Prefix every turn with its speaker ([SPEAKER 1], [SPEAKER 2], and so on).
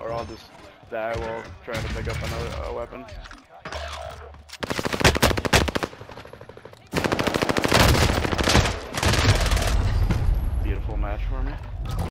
[SPEAKER 1] or I'll just die while trying to pick up another weapon.